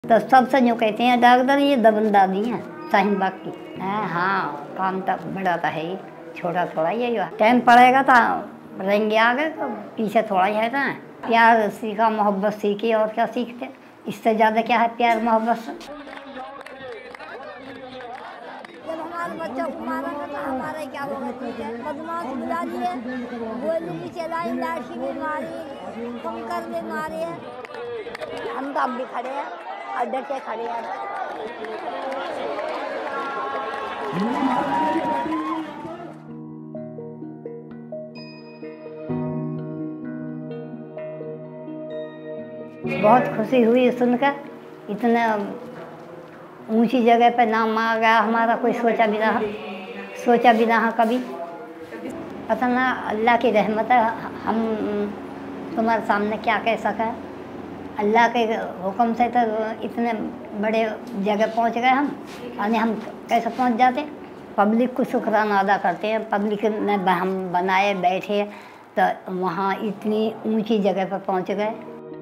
तो सबसे जो कहते हैं डॉक्टर ये दबन दादी हैं शाहीन बाग की। हाँ काम तो बड़ा तो है ही, छोटा थोड़ा ही है। टाइम पड़ेगा तो रहेंगे आगे, तो पीछे थोड़ा ही है ना। प्यार सीखा, मोहब्बत सीखी, और क्या सीखते, इससे ज़्यादा क्या है प्यार मोहब्बत से। जब हमारे बच्चों को मारा तो हमारा क्या होगा? ठीक है, बदमाश बुला लिए, गोली भी चलाई, लाठी भी मारी, कंकर भी मारे। हम तो अब भी खड़े हैं और डटे खड़े हैं। बहुत खुशी हुई सुनकर, इतना ऊंची जगह पे नाम आ गया हमारा, कोई सोचा भी ना कभी। पता ना, अल्लाह की रहमत है। हम तुम्हारे सामने क्या कह सके। अल्लाह के हुक्म से तो इतने बड़े जगह पहुंच गए हम, यानी हम कैसे पहुंच जाते। पब्लिक को शुक्राना अदा करते हैं। पब्लिक ने हम बनाए बैठे तो वहाँ इतनी ऊंची जगह पर पहुंच गए।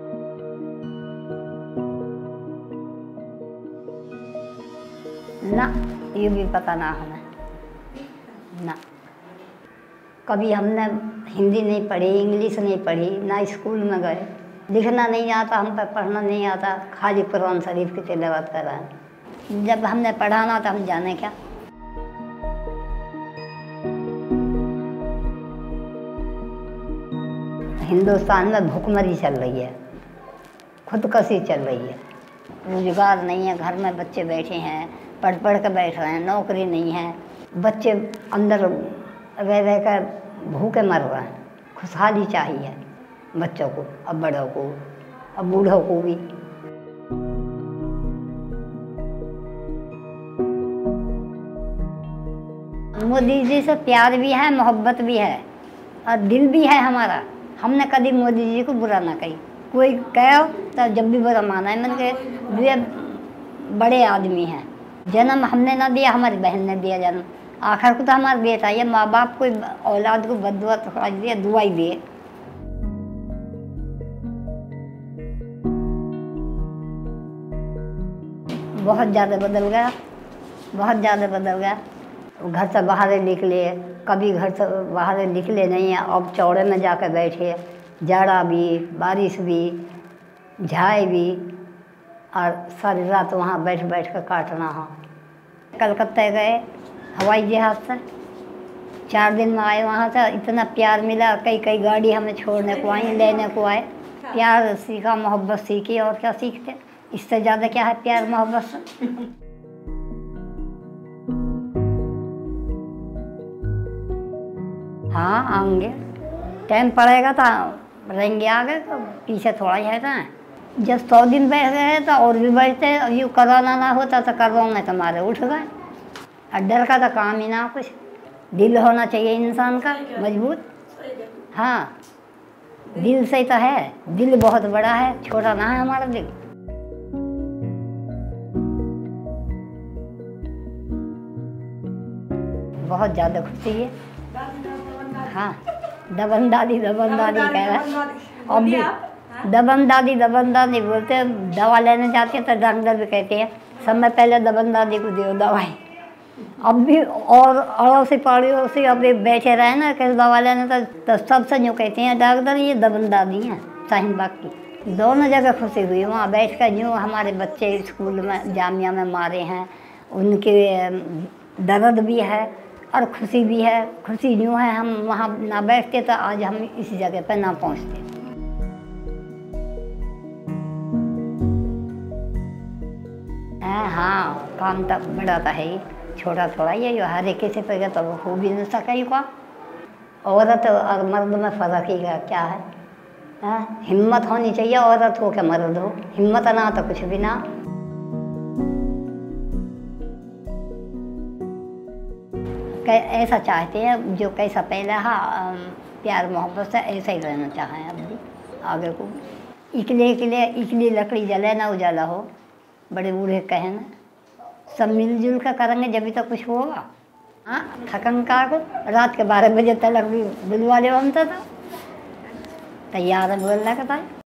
ना, ये भी पता ना हमें ना। कभी हमने हिंदी नहीं पढ़ी, इंग्लिश नहीं पढ़ी, ना स्कूल में गए। लिखना नहीं आता हम पर, पढ़ना नहीं आता, खाली कुरान शरीफ की तिलावत कर रहे हैं। जब हमने पढ़ाना तो हम जाने क्या। हिंदुस्तान में भुखमरी चल रही है, खुदकशी चल रही है। रोजगार नहीं है, घर में बच्चे बैठे हैं, पढ़ के बैठ रहे हैं, नौकरी नहीं है। बच्चे अंदर रह कर भूखे मर रहे हैं। खुशहाली चाहिए बच्चों को, अब बड़ों को, अब बूढ़ों को भी। मोदी जी से प्यार भी है, मोहब्बत भी है, और दिल भी है हमारा। हमने कभी मोदी जी को बुरा ना कही। कोई कहो तो जब भी बुरा माना है। मैंने कहा ये बड़े आदमी हैं, जन्म हमने ना दिया, हमारी बहन ने दिया जन्म। आखिर को तो हमारा बेटा, ये माँ बाप को औलाद को बददुआ तो दिए, दुआ ही दिए। बहुत ज़्यादा बदल गया, बहुत ज़्यादा बदल गया। घर से बाहर निकले, कभी घर से बाहर निकले नहीं है। अब चौड़े में जाकर बैठे, जाड़ा भी, बारिश भी, झाई भी, और सारी रात वहाँ बैठ कर काटना हो। कलकत्ता गए हवाई जहाज़ से, 4 दिन में आए। वहाँ से इतना प्यार मिला, कई गाड़ी हमें छोड़ने को आई, लेने को आए। प्यार सीखा, मोहब्बत सीखी, और क्या सीखते, इससे ज़्यादा क्या है प्यार मोहब्बत से। हाँ आएंगे, टाइम पड़ेगा तो रहेंगे आगे, तो पीछे थोड़ा ही है ना। जब 100 दिन बैठ गए तो और भी बैठते। यूँ कोरोना ना होता तो कोरोना तुम्हारे उठ गए। और डर का तो काम ही ना कुछ। दिल होना चाहिए इंसान का मजबूत। हाँ दिल से तो है, दिल बहुत बड़ा है, छोटा ना है हमारा दिल। बहुत ज़्यादा खुशी है। हाँ दबन दादी कह रहा है। अब भी दबन दादी बोलते हैं। दवा लेने जाते हैं तो डॉक्टर भी कहते हैं समय पहले दबन दादी को दो दवाई। अब भी और अड़ोसी पड़ोसी से अब भी बैठे रहे ना कैसे दवा लेने, तो सबसे जो कहते हैं डॉक्टर ये दबन दादी हैं शाहीन बाग की। दोनों जगह खुशी हुई वहाँ बैठ कर। जो हमारे बच्चे स्कूल में जामिया में मारे हैं, उनके दर्द भी है और खुशी भी है। खुशी यूँ है, हम वहाँ ना बैठते तो आज हम इस जगह पर ना पहुँचते। हाँ काम तो बड़ा तो है ही, छोटा थोड़ा ही है। हर एक से पे तो हो भी नहीं सका ही काम। औरत और मर्द में फ़र्क ही क्या है। हाँ हिम्मत होनी चाहिए, औरत हो के मर्द हो। हिम्मत ना तो कुछ भी ना। ऐसा चाहते हैं जो कैसा पहले हाँ प्यार मोहब्बत से ऐसा ही रहना चाहें। अब भी आगे को इकली लकड़ी जले ना उजाला हो, बड़े बूढ़े कहें ना। सब मिलजुल कर करेंगे जब तक कुछ होगा। हाँ थकन का को रात के 12 बजे तक भी बुलवा ले, हम तो तैयार है बोलने का था।